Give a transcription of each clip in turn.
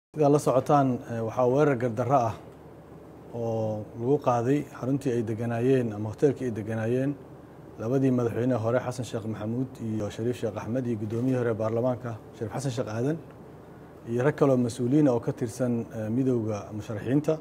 sida la socotaan waxaa weerar gardarro ah oo lagu qaaday xaruntii ay deganaayeen ama hoteelkii ay deganaayeen labadii madaxweyne hore xasan sheekh maxamuud iyo shariif sheekh axmed iyo gudoomiyihii hore baarlamaanka shariif xasan sheekh aadan iyo rag kale oo mas'uuliyiin oo ka tirsan midowga musharaxiinta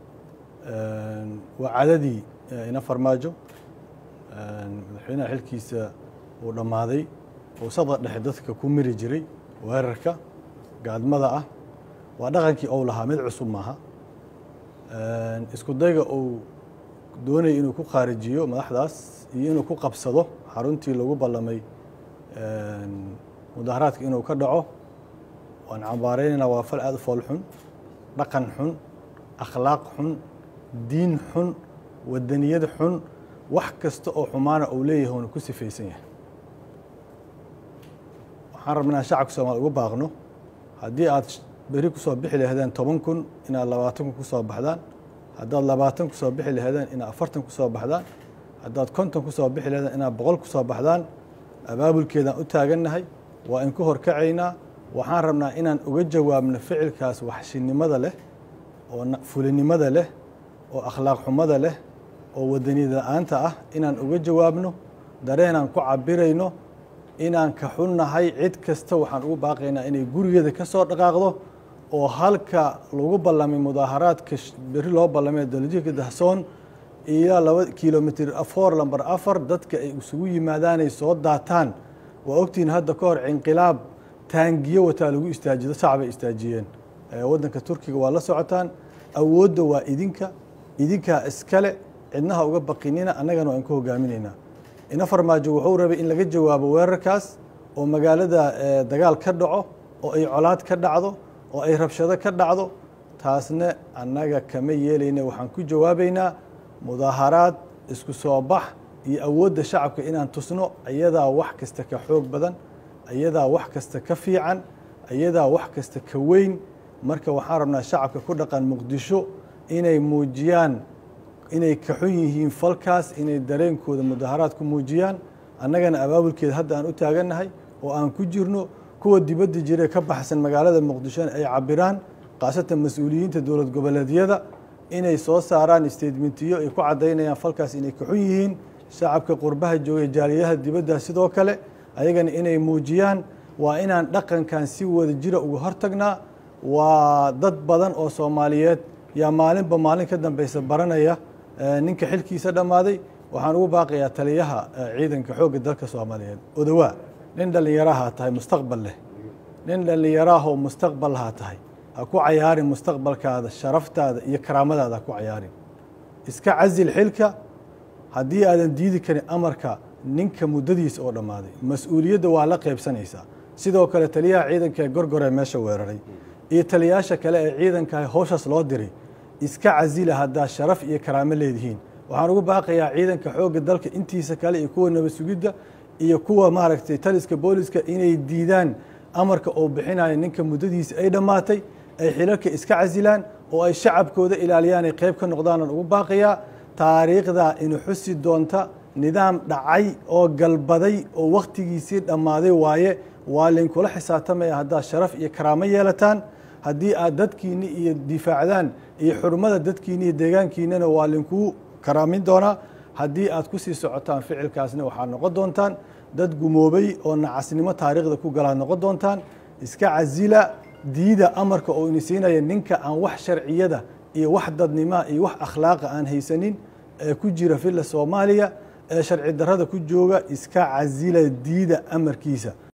waa caadadii ina farmaajo madaxweynaha xilkiisa uu dhammaaday oo sada dhexe dadka ku miri jiray weerarka gaadmada ah waa dhaqankii uu lahaa mid cusub maaha isku dayga uu doonayay inuu ku qaarijiyo madaxdaas iyo inuu ku qabsado xaruntii lagu ballamay mudaharaadka inuu ka dhaco waan cambaaraynayna waa fal aad u fool xun dhaqan xun akhlaaq xun diin xun wadaniyad xun wax kasta oo xumaana uu leeyahay uuna ku sifaysan yahay waxaan rabnaa shacabka Soomaaliya ugu baaqno haddii aad beri ku soo bixi lahaydeen 10 kun inaad 20 kun ku soo baxdaan haddaad 20 ku soo bixi lahaydeen inaad 40 ku soo baxdaan haddaad 50 ku soo bixi lahaydeen inaad 100 ku soo baxdaan abaabulkeedaan u taagannahay waa in ku horkacaynaa waxaan rabnaa inaan uga jawaabno ficilkaas waxshinimada leh oo fulinimada leh oo akhlaaq xumada leh oo wadaniyad la'aanta ah inaan uga jawaabno dareenaan ku cabirayno inaan ka xunnahay cid kasta waxaan ugu baaqaynaa inay gurigeeda ka soo dhaqaaqdo oo halka lagu ballamay mudaharaadka beri loo ballamay dowladda dahsoon iyo 2 kiiloomitir 4 lambar 4 dadka ay isugu yimaadaan ay soo daataan waa ogtiin hadda ka hor inqilaab taangiyo wata lagu istaajiyo shacab istaajiyeen wadanka Turkiga waa la socotaan awoodda waa idinka iskale cidnaha uga baqinina annagana waan ku hogaaminaynaa ina farmaajo wuxuu rabay in laga jawaabo weerarkaas oo magaalada dagaal ka dhaco oo ay colaad ka dhacdo oo ay rabshado ka dhacdo taasna annaga kama yeelayna waxaan ku jawaabaynaa mudaharaad isku soo bax iyo awoodda shacabka inaan tusno ayadaa wax kasta ka xoog badan ayadaa wax kasta ka fiican ayadaa wax kasta ka weyn marka waxaan rabnaa shacabka ku dhaqan Muqdisho inay muujiyaan inay ka xun yihiin falkaas inay dareenkooda mudaharaad ku muujiyaan annagana abaabulkeeda hadda aan u taagannahay oo aan ku jirno kuwa dibadda jiray ka baxsan magaalada Muqdisho ay cabiraan qaasatan mas'uuliyiinta dowlad goboleedyada inay soo saaraan statementiyo ay ku cadeynayaan falkaas inay ka xun yihiin shacabka qurbaha joogay jaaliyaha dibadda sidoo kale ayagana inay muujiyaan waa inaan dhaqankan si wada jira uga hortagnaa waa dad badan oo Soomaaliyeed yaa maalinba maalin ka dambaysa baranaya ninka xilkiisa dhammaaday waxaan ugu baaqayaa taliyaha ciidanka xoogga dalka Soomaaliyeed odawaa nin dhalinyaraha tahay mustaqbal leh nin dhalinyaraha oo mustaqbal ha tahay ha ku cayaarin mustaqbalkaada sharaftaada iyo karaamadaada ku cayaarin iska cazil xilka haddii aadan diidi karin amarka ninka muddadiisa oo dhammaaday mas'uuliyadda waa la qaybsanaysaa sidoo kale taliyaha ciidanka gorgore meesha weeraray iyo taliyaasha kale ee ciidanka howshaas loo diray iska cazila haddaa sharaf iyo karaamo leedihiin waxaan ugu baaqayaa ciidanka xoogga dalka intiisa kale iyo kuwa nabad sugidda iyo kuwa maaragtay taliska booliska inay diidaan amarka oo bixinaya ninka muddadiisa ay dhammaatay ay xilalka iska cazilaan oo ay shacabkooda ilaaliyaan ay qayb ka noqdaan ugu baaqayaa taariikhda inuu xusi doonta nidaam dhacay oo galbaday oo waqtigiisii dhammaaday waaye waa linkula xisaabtamaya haddaa sharaf iyo karaamo yeelataan haddii aad dadkiinni iyo difaacdaan iyo xurmada dadkiinni iyo deegaankiinnana waa linkuu karaamin doonaa haddii aad ku sii socotaan ficilkaasna waxaad noqon doontaan dad gumoobay oo nacasnimo taariikhda ku galaa noqon doontaan iska cazila diida amarka oo inisiinaya ninka aan wax sharciyada iyo wax dadnimo iyo wax akhlaaqa aan haysanin ee ku jira filla Soomaaliya ee sharci darrada ku jooga iska cazila diida amarkiisa